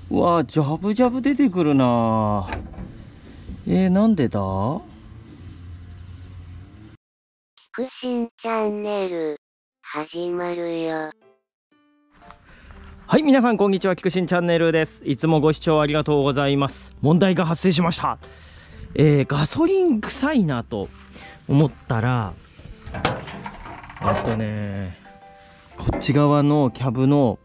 うわー、ジャブジャブ出てくるなー。なんでだ？ キクシンチャンネル、始まるよ。 はい、皆さんこんにちは。キクシンチャンネルです。いつもご視聴ありがとうございます。問題が発生しました。ガソリン臭いなと思ったら、こっち側のキャブの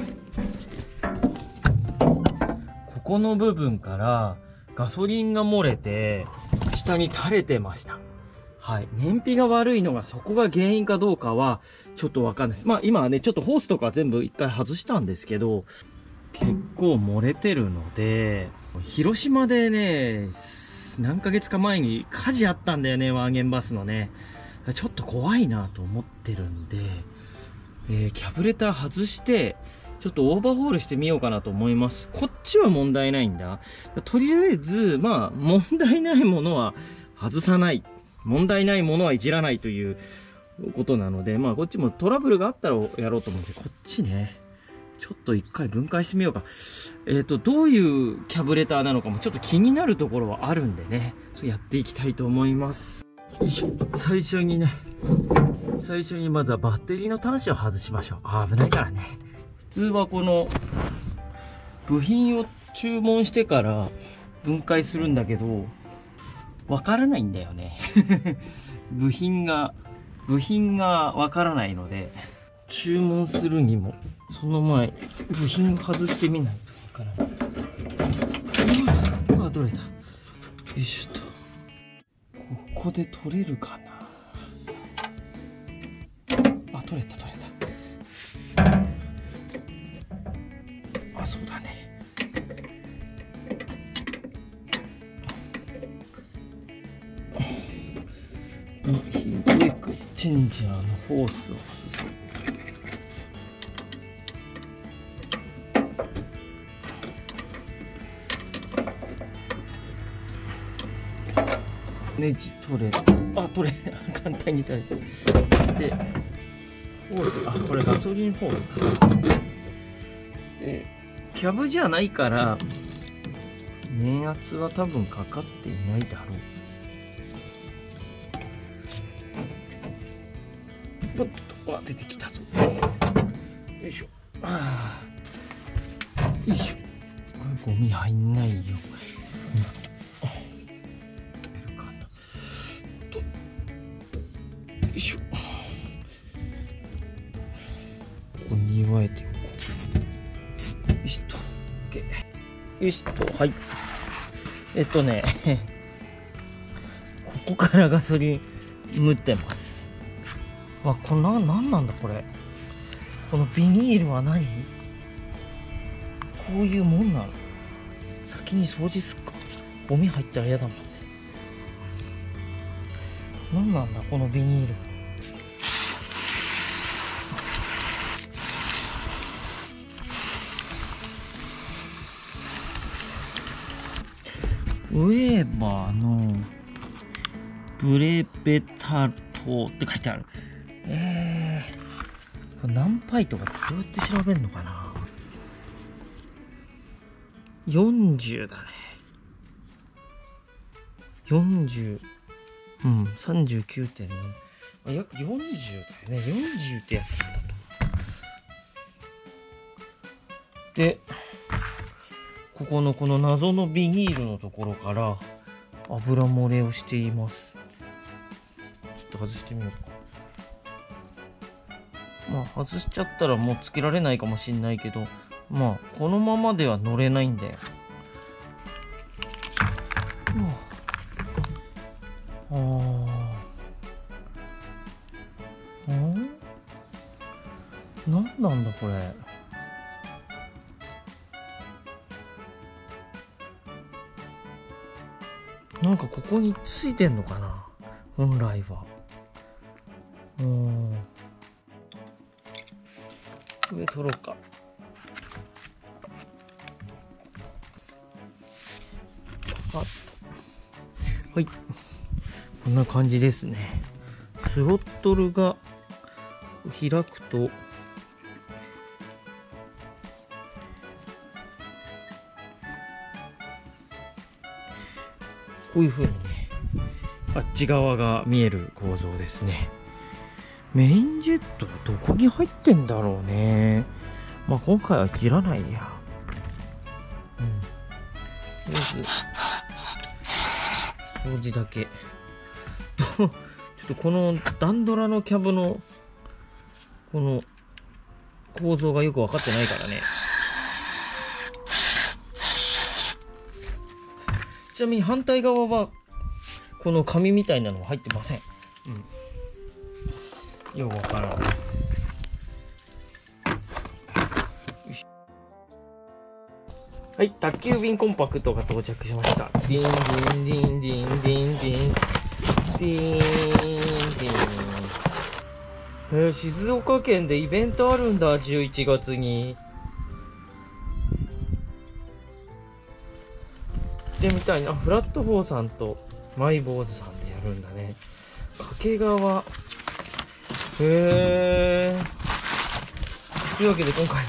ここの部分からガソリンが漏れて下に垂れてました。はい。燃費が悪いのがそこが原因かどうかはちょっとわかんないです。まあ今はね、ちょっとホースとか全部一回外したんですけど、結構漏れてるので、広島でね、何ヶ月か前に火事あったんだよね、ワーゲンバスのね。ちょっと怖いなと思ってるんで、キャブレター外して、ちょっとオーバーホールしてみようかなと思います。こっちは問題ないんだ。とりあえず、まあ、問題ないものは外さない。問題ないものはいじらないということなので、まあ、こっちもトラブルがあったらやろうと思うんですけど、こっちね、ちょっと一回分解してみようか。どういうキャブレターなのかもちょっと気になるところはあるんでね、それやっていきたいと思います。よいしょ。最初にまずはバッテリーの端子を外しましょう。危ないからね。普通はこの部品を注文してから分解するんだけど、わからないんだよね。部品がわからないので、注文するにもその前に部品を外してみないとわからない。取れた。よいしょと。ここで取れるかな。取れた。そうだね。ヒートエクスチェンジャーのホースを外す。ネジ取れた。簡単に取れた。で、ホース、これガソリンホースだ。で、キャブじゃないから、電圧は多分かかっていないだろう。ポッと、出てきたぞ。よいしょ。よいしょ。これゴミ入んないよ。よいしょ。ここに祝えておこう。よしと。OK。よしと。はい。ここからガソリン塗ってます。これなんなんだこれ。このビニールは何？こういうもんなの？先に掃除すっか。ゴミ入ったら嫌だもんね。なんなんだこのビニール。ウェーバーのブレベタトって書いてある。これ何パイとかってどうやって調べるのかな。40だね。40。39.7。約40だよね。40ってやつなんだと。で、ここの謎のビニールのところから油漏れをしています。ちょっと外してみようか。外しちゃったらもうつけられないかもしんないけど、このままでは乗れないんだよ。なんなんだこれ。なんかここについてんのかな、本来は。上取ろうか。はい、こんな感じですね。スロットルが開くとこういう風にね、あっち側が見える構造ですね。メインジェットはどこに入ってんだろうね。まあ今回は切らないや。とりあえず掃除だけ。ちょっとこのダンドラのキャブのこの構造がよく分かってないからね。ちなみに反対側はこの紙みたいなのは入ってません。よくわからん。はい、宅急便コンパクトが到着しました。ディンディンディンディンディンディンディンディン。静岡県でイベントあるんだ、11月に。行ってみたいな。フラット4さんとマイ坊主さんでやるんだね。掛川。へー。というわけで今回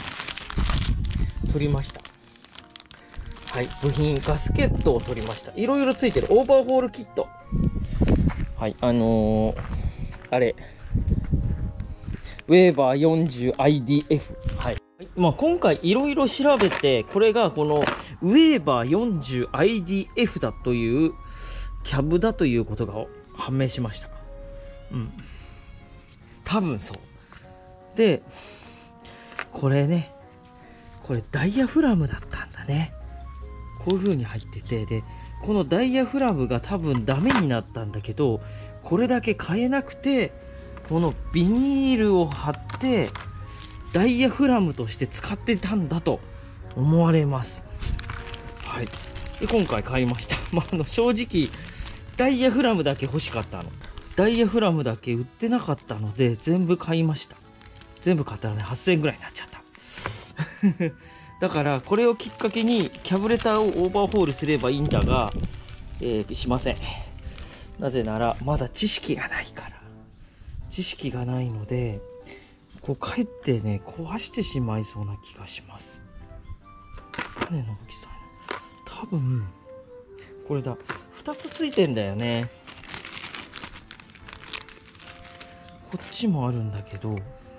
取りました。はい、部品、ガスケットを取りました。いろいろついてる。オーバーホールキット。はい、あれ。ウェーバー 40IDF。はい。まあ、今回いろいろ調べて、これがこのウェーバー 40IDF だというキャブだということが判明しました。多分そう。で、これね、これダイヤフラムだったんだね。こういう風に入ってて、で、このダイヤフラムが多分ダメになったんだけど、これだけ買えなくて、このビニールを貼ってダイヤフラムとして使ってたんだと思われます。はい。で、今回買いました。まあ、正直ダイヤフラムだけ欲しかったの。ダイヤフラムだけ売ってなかったので全部買いました。全部買ったらね、8000円ぐらいになっちゃった。だからこれをきっかけにキャブレターをオーバーホールすればいいんだが、しません。なぜならまだ知識がないから。知識がないので、こうかえってね、壊してしまいそうな気がします。種の大きさ、多分これだ。2つついてんだよね。こっちもあるんだけど、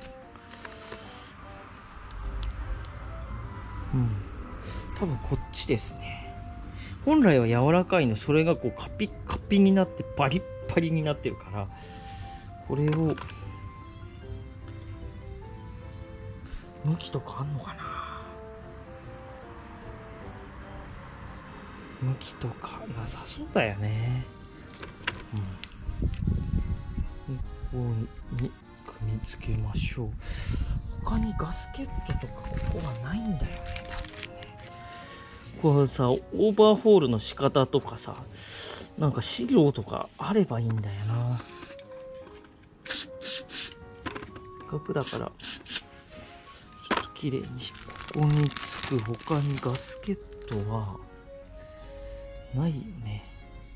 多分こっちですね。本来は柔らかいの、それがこうカピッカピになってバリッバリになってるから、これを向きとかあんのかな。向きとかなさそうだよね。ここに組み付けましょう。他にガスケットとかここはないんだよね、多分ね。こうさ、オーバーホールの仕方とかさ、なんか資料とかあればいいんだよな。せっかくだからちょっと綺麗にし、ここにつく他にガスケットはないよね。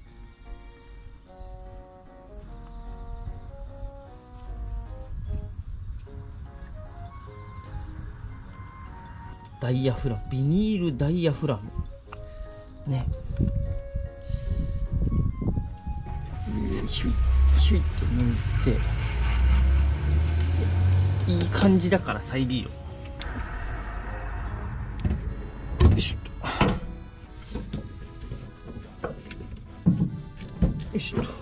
ダイヤフラム、ビニールダイヤフラムね。ヒュイヒュイと抜いて、いい感じだから再利用。よいしょっと、よいしょっと。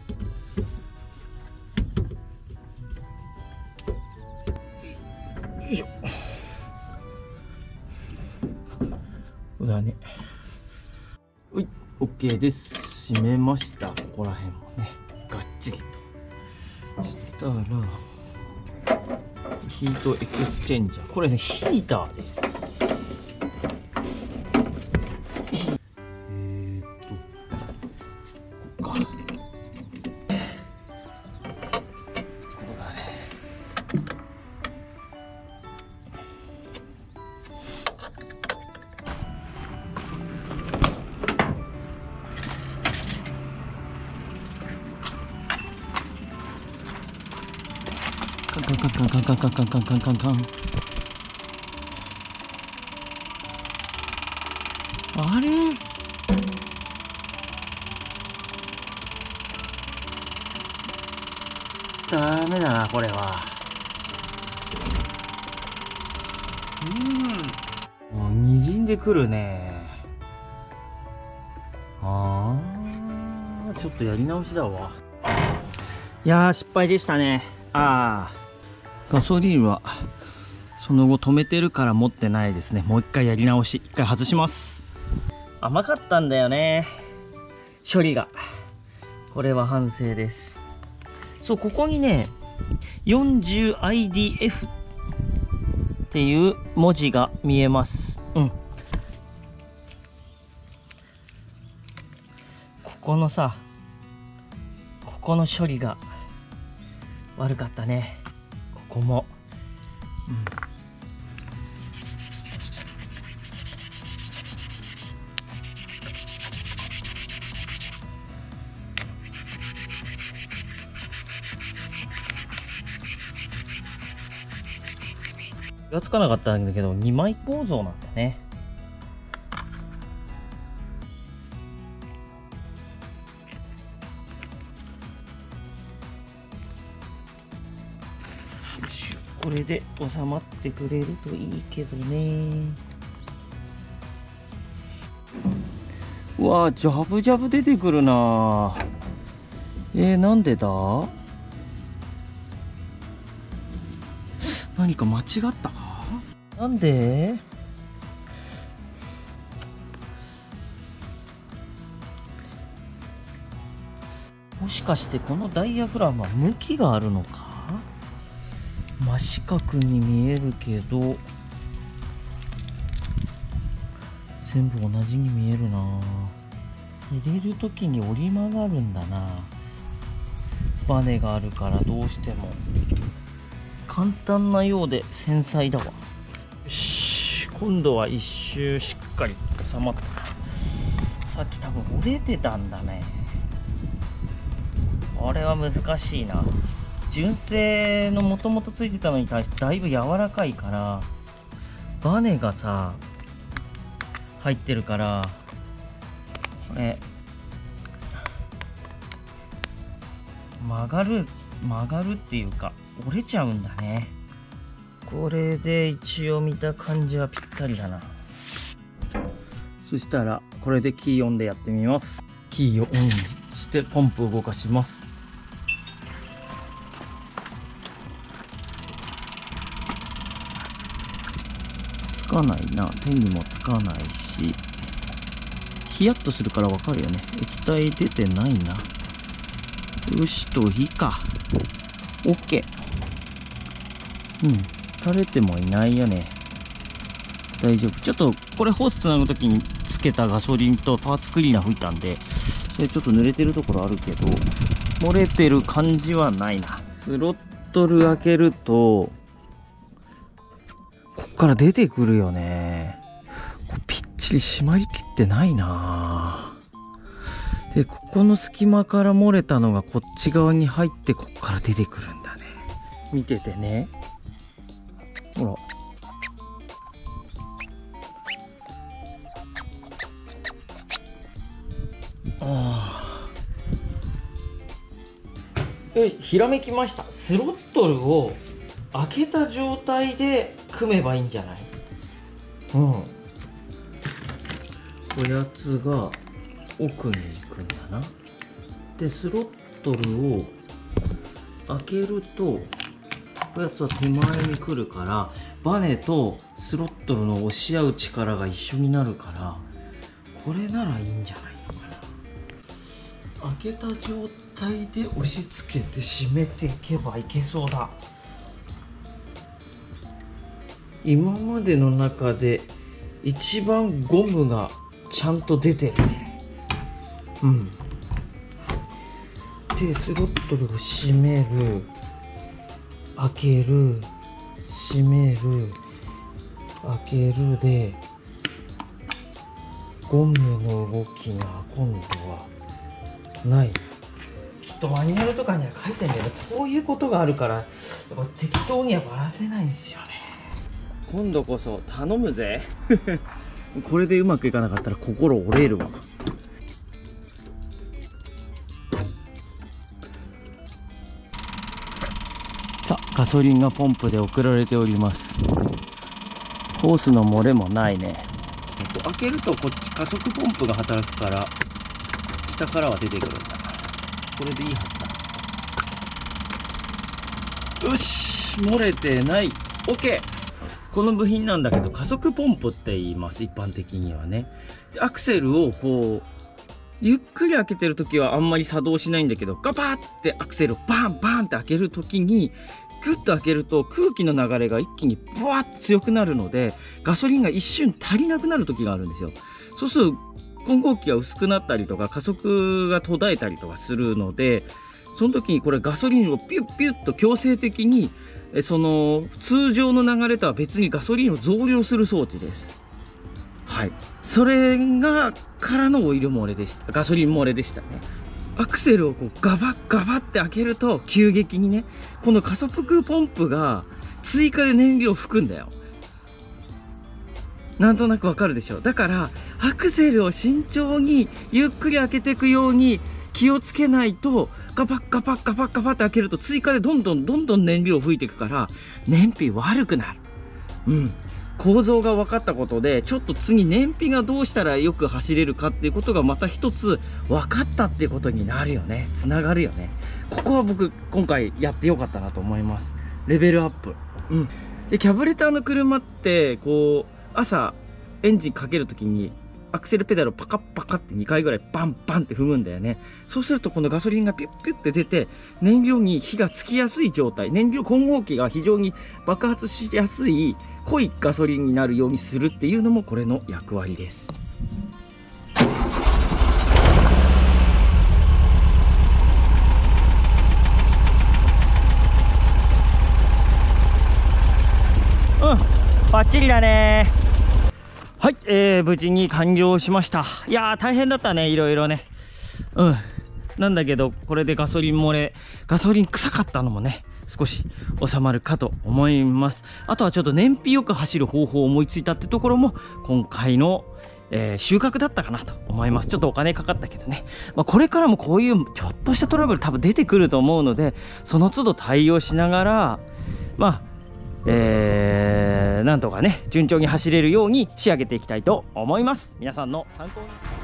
よいしょ。これだね。はい、OK です。閉めました。ここら辺もね、がっちりと。そしたら、ヒートエクスチェンジャー。これね、ヒーターです。ここか。ここだね。カンカンカンカンカンカンカンカンカンカンカンカン。あれ、 ダメだな、これは。もう滲んでくるね。ちょっとやり直しだわ。いやー、失敗でしたね。ガソリンはその後止めてるから持ってないですね。もう一回やり直し。一回外します。甘かったんだよね、処理が。これは反省です。そう、ここにね 40IDF っていう文字が見えます。ここのさ、ここの処理が悪かったね。ここも、気がつかなかったんだけど、2枚構造なんだね。これで収まってくれるといいけどね。うわー、ジャブジャブ出てくるな。なんでだ？何か間違ったか？なんで？もしかしてこのダイヤフラムは向きがあるのか？真四角に見えるけど全部同じに見えるな。入れるときに折り曲がるんだな。バネがあるからどうしても。簡単なようで繊細だわ。よし、今度は一周しっかり収まった。さっき多分折れてたんだね。これは難しいな。純正のもともとついてたのに対してだいぶ柔らかいから、バネがさ入ってるから、これ曲がるっていうか折れちゃうんだね。これで一応見た感じはぴったりだな。そしたらこれでキーオンでやってみます。キーをオンしてポンプを動かします。つかないな。手にもつかないし、ヒヤッとするからわかるよね。液体出てないな。よしといいか。 OK。 垂れてもいないよね。大丈夫。ちょっとこれホースつなぐときにつけたガソリンとパーツクリーナー吹いたんで、それちょっと濡れてるところあるけど漏れてる感じはないな。スロットル開けるとこっから出てくるよね。ぴっちり締まりきってないな。で、ここの隙間から漏れたのがこっち側に入ってこっから出てくるんだね。見ててね。ほら。ひらめきました。スロットルを開けた状態で組めばいいんじゃない？こやつが奥に行くんだな。で、スロットルを開けるとこやつは手前に来るから、バネとスロットルの押し合う力が一緒になるから、これならいいんじゃないのかな。開けた状態で押し付けて締めていけばいけそうだ。今までの中で一番ゴムがちゃんと出てるね。で、スロットルを閉める、開ける、閉める、開けるで、ゴムの動きが今度はない。きっとマニュアルとかには書いてんだけど、こういうことがあるからやっぱ適当にはばらせないんですよね。今度こそ頼むぜこれでうまくいかなかったら心折れるわ。 ガソリンがポンプで送られております。ホースの漏れもないね。開けるとこっち加速ポンプが働くから下からは出てくるんだ。これでいいはずだ。よし、漏れてない。 OK。 この部品なんだけど加速ポンプって言います、一般的にはね。でアクセルをこうゆっくり開けてる時はあんまり作動しないんだけど、ガバーってアクセルをバンバンって開ける時にグッと開けると空気の流れが一気にブワッと強くなるので、ガソリンが一瞬足りなくなる時があるんですよ。そうすると混合機が薄くなったりとか加速が途絶えたりとかするので、その時にこれガソリンをピュッピュッと強制的にその通常の流れとは別にガソリンを増量する装置です。はい、それがからのオイル漏れでした。ガソリン漏れでしたね。アクセルをこうガバッガバって開けると急激にね、この加速ポンプが追加で燃料を吹くんだよ。なんとなくわかるでしょ。だからアクセルを慎重にゆっくり開けていくように気をつけないと、ガバッガバッガバッガバッって開けると追加でどんどん燃料を吹いていくから燃費悪くなる。構造が分かったことで、ちょっと次燃費がどうしたらよく走れるかっていうことがまた一つ分かったっていうことになるよね。つながるよね。ここは僕今回やってよかったなと思います。レベルアップ。でキャブレターの車ってこう朝エンジンかけるときにアクセルペダルをパカッパカって2回ぐらいバンバンって踏むんだよね。そうするとこのガソリンがピュッピュッって出て燃料に火がつきやすい状態、燃料混合機が非常に爆発しやすい濃いガソリンになるようにするっていうのもこれの役割です。バッチリだね。はい、無事に完了しました。いやー大変だったね、いろいろね。なんだけどこれでガソリン漏れ、ガソリン臭かったのもね少し収まるかと思います。あとはちょっと燃費よく走る方法を思いついたってところも今回の、収穫だったかなと思います。ちょっとお金かかったけどね、これからもこういうちょっとしたトラブル多分出てくると思うので、その都度対応しながらなんとかね順調に走れるように仕上げていきたいと思います。皆さんの参考に